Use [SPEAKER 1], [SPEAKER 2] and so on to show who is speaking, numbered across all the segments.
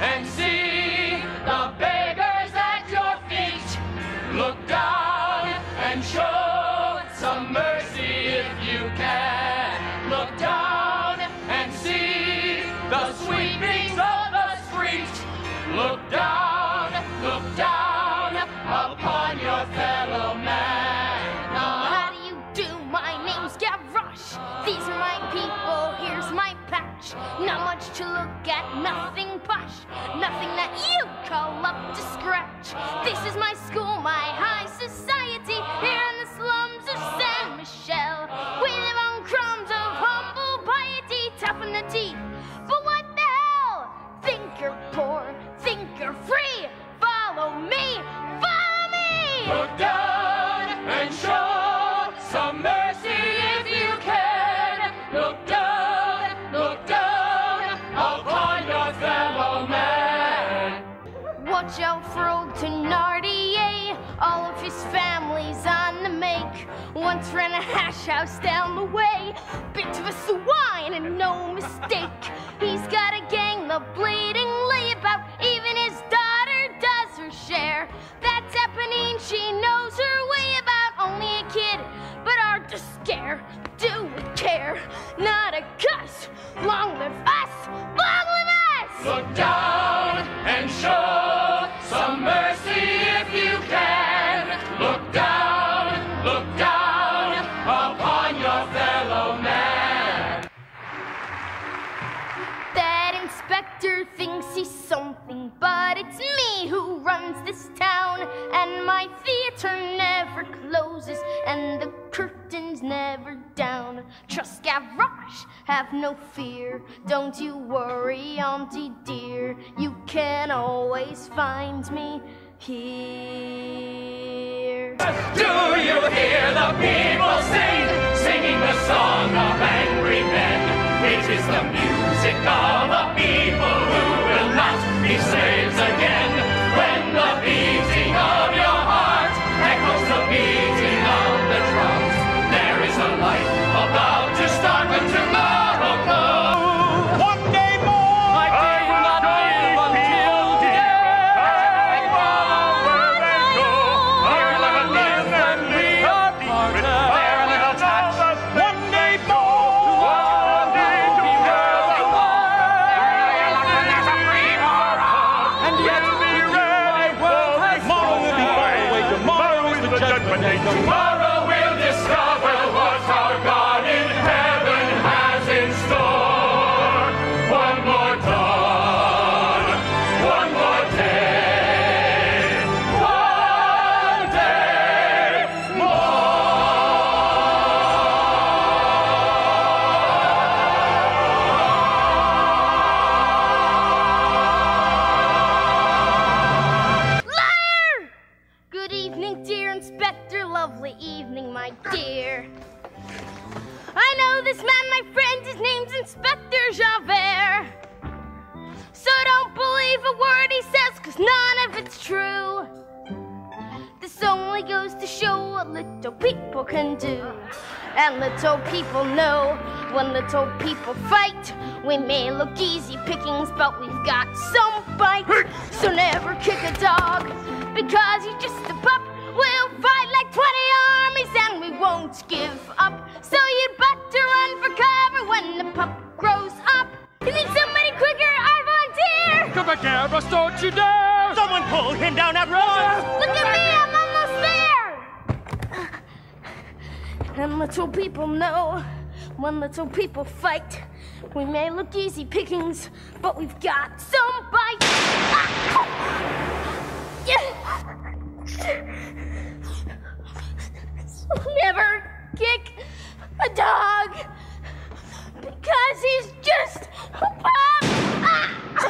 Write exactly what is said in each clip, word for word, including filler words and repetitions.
[SPEAKER 1] and see the beggars at your feet. Look down and show some mercy if you can. Look down and see the sweepings of the street. Look down, look down upon your fellow man.
[SPEAKER 2] Oh, how do you do? My name's Gavroche. These are my people, here's my patch. Not much to look at, nothing posh, nothing that you call up to scratch. This is my school, my high society, here in the slums of San Michel. We live on crumbs of humble piety, tough in the teeth. But what the hell? Think you're poor, think you're free. Follow me, follow me!
[SPEAKER 1] Look down and show some mercy if you can. Look down, look down upon your fellow man.
[SPEAKER 2] Watch out for old Thenardier, all of his family's on the make. Once ran a hash house down the way, bit of a swine and no mistake. He's got a gang, the bleeding layabout, even his daughter does her share. That's happening, she knows her way about, only a kid, but hard to scare. Do with care, not a cuss. Long live us, long live us!
[SPEAKER 1] Look down and show some mercy if you can. Look down, look down upon your fellow man.
[SPEAKER 2] That inspector thinks he's something, but it's me who runs this town. And my theater never closes, and the curtain's never down. Trust Gavroche, have no fear. Don't you worry, auntie dear. You can always find me here.
[SPEAKER 1] Do you hear the people sing, singing the song of angry men? It is the music of a people who will not be slaves again. When the beating of your heart echoes the beating of the drums, there is a life about to start when tomorrow comes. One day more, I did not live until today. Follow where they go, here live and we are parted. One day more, one day together, and yet be ready. Tomorrow will be far away. Tomorrow is the judgment day. Tomorrow we'll discover what our God in heaven has in store. One more dawn, one more day, one day
[SPEAKER 2] Liar! Good evening, dear inspector. Lovely evening, my dear. I know this man, my friend, his name's Inspector Javert. So don't believe a word he says, cause none of it's true. This only goes to show what little people can do. And little people know when little people fight. We may look easy pickings, but we've got some bite. So never kick a dog, because he's just a pup. We'll fight like twenty armies and we won't give up. So you'd better run for cover when the pup grows up. You need somebody quicker, I volunteer!
[SPEAKER 3] Come back, Gavroche, don't you dare!
[SPEAKER 4] Someone pull him down at once!
[SPEAKER 2] Look at me, I'm almost there! And little people know, when little people fight, we may look easy pickings, but we've got some bite. Ah! Yeah. So never kick a dog, because he's just a pup. Ah!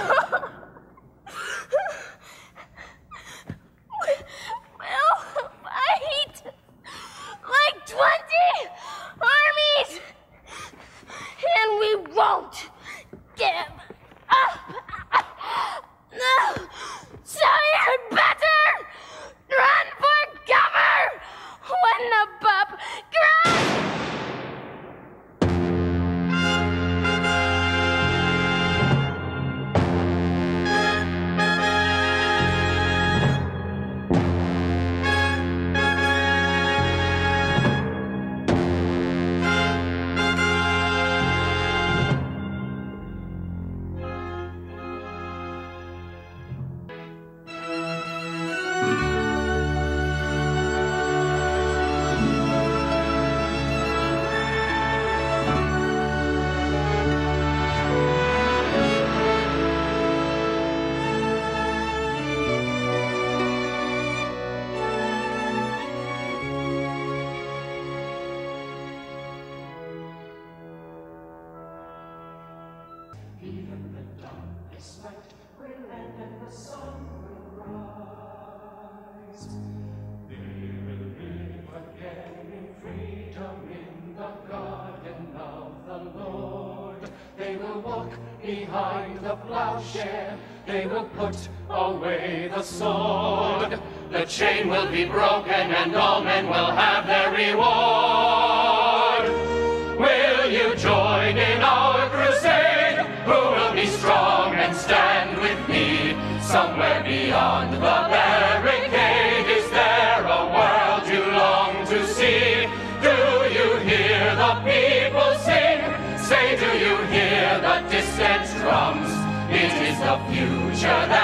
[SPEAKER 2] We'll fight like twenty armies, and we won't give up. No. So you'd better run for cover when the pup grows.
[SPEAKER 1] This night will end and the sun will rise. They will live again in freedom in the garden of the Lord. They will walk behind the plowshare. They will put away the sword. The chain will be broken and all men will have their reward. Will you join in our crusade? Who will be strong and stand with me? Somewhere beyond the barricade, is there a world you long to see? Do you hear the people sing? Say, do you hear the distant drums? It is the future that